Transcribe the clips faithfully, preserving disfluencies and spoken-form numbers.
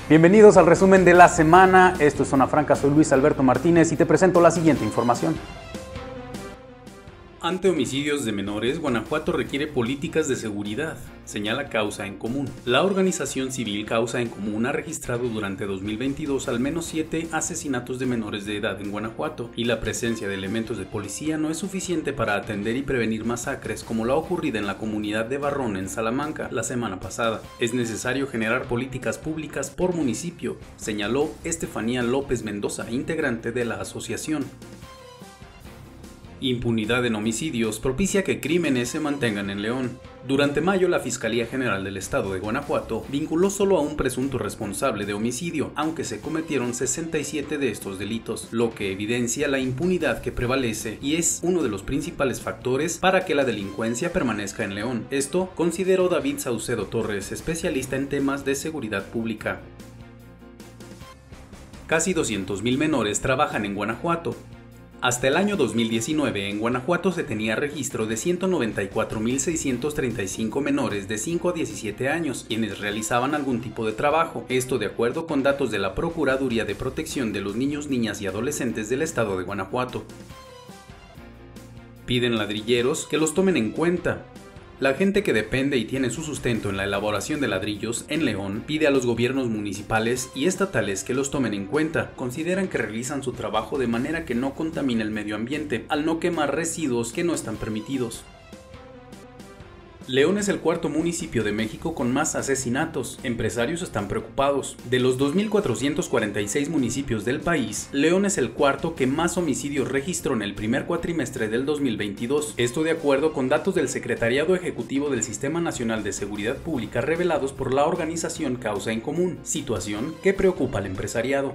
Bienvenidos al resumen de la semana. Esto es Zona Franca, soy Luis Alberto Martínez y te presento la siguiente información. Ante homicidios de menores, Guanajuato requiere políticas de seguridad, señala Causa en Común. La organización civil Causa en Común ha registrado durante dos mil veintidós al menos siete asesinatos de menores de edad en Guanajuato, y la presencia de elementos de policía no es suficiente para atender y prevenir masacres como la ocurrida en la comunidad de Barrón en Salamanca la semana pasada. Es necesario generar políticas públicas por municipio, señaló Estefanía López Mendoza, integrante de la asociación. Impunidad en homicidios propicia que crímenes se mantengan en León. Durante mayo, la Fiscalía General del Estado de Guanajuato vinculó solo a un presunto responsable de homicidio, aunque se cometieron sesenta y siete de estos delitos, lo que evidencia la impunidad que prevalece y es uno de los principales factores para que la delincuencia permanezca en León. Esto consideró David Saucedo Torres, especialista en temas de seguridad pública. Casi doscientos mil menores trabajan en Guanajuato. Hasta el año dos mil diecinueve, en Guanajuato se tenía registro de ciento noventa y cuatro mil seiscientos treinta y cinco menores de cinco a diecisiete años, quienes realizaban algún tipo de trabajo, esto de acuerdo con datos de la Procuraduría de Protección de los Niños, Niñas y Adolescentes del Estado de Guanajuato. Piden ladrilleros que los tomen en cuenta. La gente que depende y tiene su sustento en la elaboración de ladrillos en León pide a los gobiernos municipales y estatales que los tomen en cuenta. Consideran que realizan su trabajo de manera que no contamine el medio ambiente, al no quemar residuos que no están permitidos. León es el cuarto municipio de México con más asesinatos. Empresarios están preocupados. De los dos mil cuatrocientos cuarenta y seis municipios del país, León es el cuarto que más homicidios registró en el primer cuatrimestre del dos mil veintidós. Esto de acuerdo con datos del Secretariado Ejecutivo del Sistema Nacional de Seguridad Pública revelados por la organización Causa en Común, situación que preocupa al empresariado.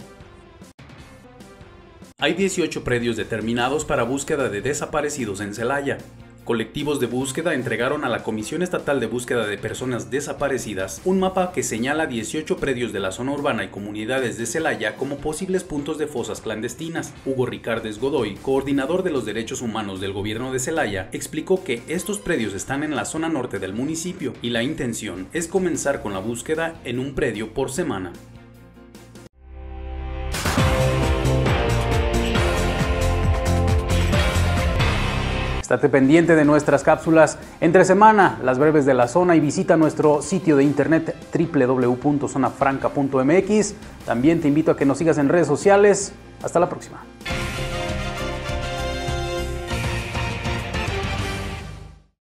Hay dieciocho predios determinados para búsqueda de desaparecidos en Celaya. Colectivos de búsqueda entregaron a la Comisión Estatal de Búsqueda de Personas Desaparecidas un mapa que señala dieciocho predios de la zona urbana y comunidades de Celaya como posibles puntos de fosas clandestinas. Hugo Ricardes Godoy, coordinador de los derechos humanos del gobierno de Celaya, explicó que estos predios están en la zona norte del municipio y la intención es comenzar con la búsqueda en un predio por semana. Estate pendiente de nuestras cápsulas entre semana, las breves de la zona, y visita nuestro sitio de internet doble u doble u doble u punto zona franca punto m x. También te invito a que nos sigas en redes sociales. Hasta la próxima.